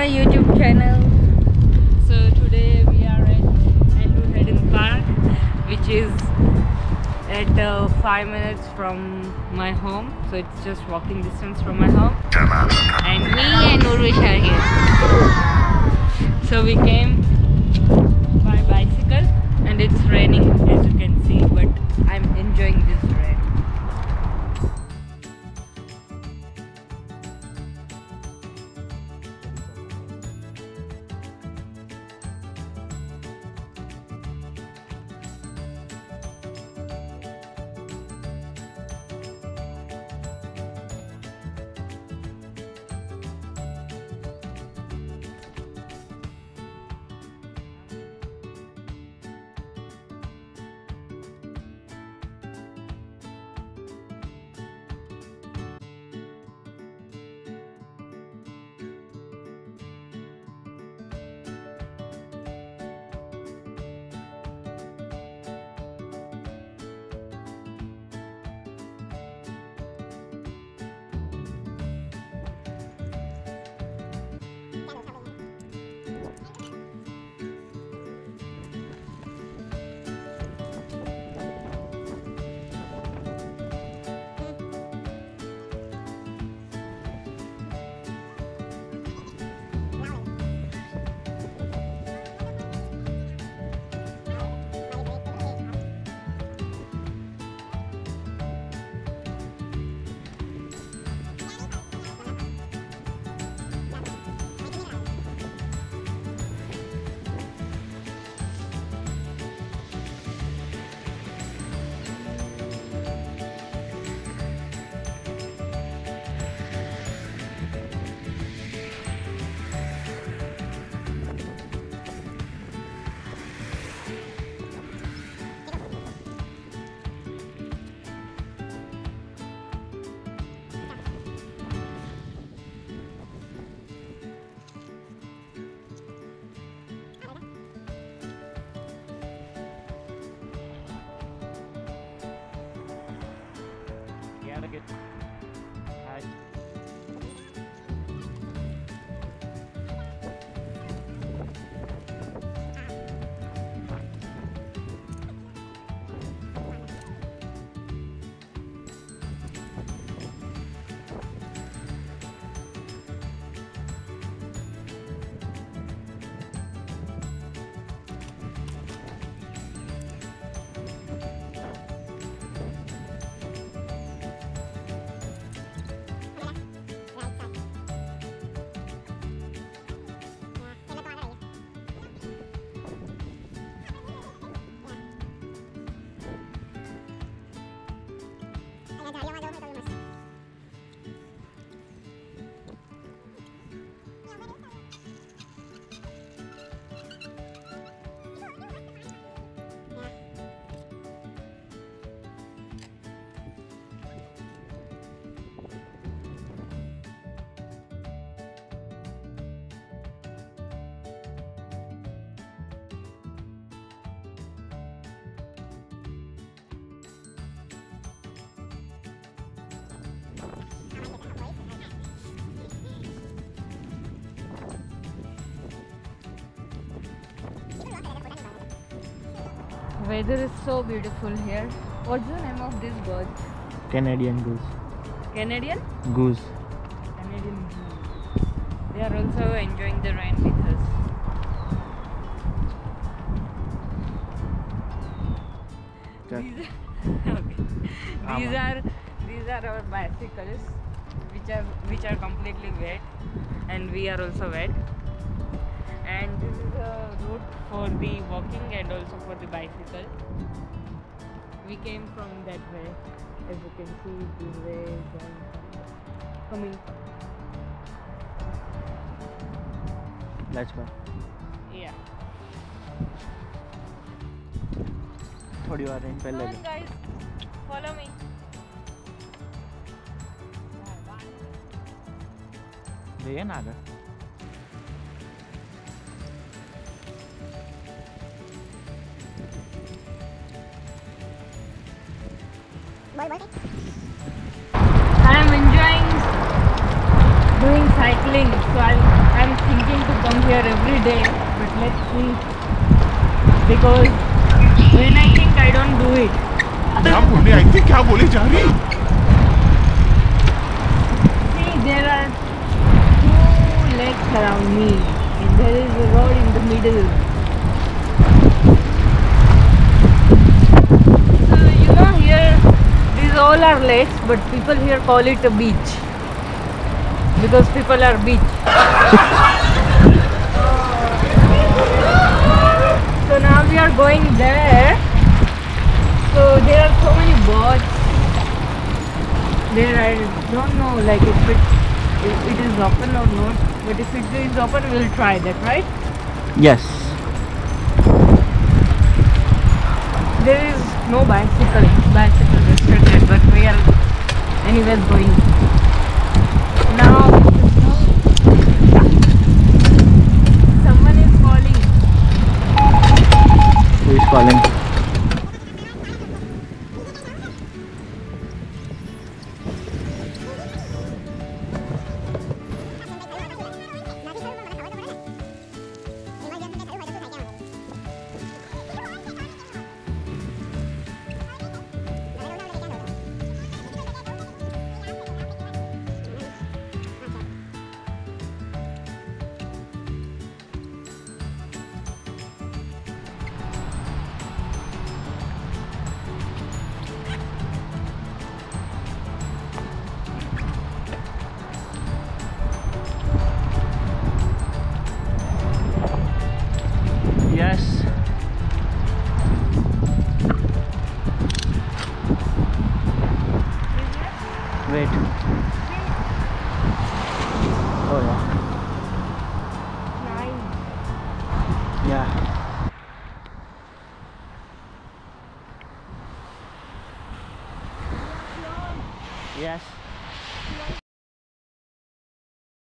my YouTube channel. So today we are at Andrew Haydon Park, which is at 5 minutes from my home. So it's just walking distance from my home. And me and Urvish are here. So we came by bicycle and it's raining as you can see, but I'm enjoying this rain. Weather is so beautiful here. What's the name of this bird? Canadian goose. Canadian? Goose. Canadian goose. They are also enjoying the rain with us. Okay. These are our bicycles, which are completely wet, and we are also wet. And this is a route for the walking and also for the bicycle. We came from that way, as you can see, this way is coming. Let's go. Yeah. थोड़ी बार इन पहले Come on, guys, follow me. देखिए ना आगे I am enjoying doing cycling, so I'm thinking to come here every day, but let's see, because when I think I don't do it. क्या बोले? I think क्या बोले जा रही? See, there are two lakes around me, and there is a road in the middle. So you know, here these all are lakes, but people here call it a beach because people are beach. So now we are going there. So there are so many boats there. I don't know like if it is open or not, but if it is open we'll try that, right? Yes. There is no bicycle restricted, but we are anyways going. Now someone is calling. Who is calling? Yes. Wait. Oh yeah. Nice. Yeah. Yes.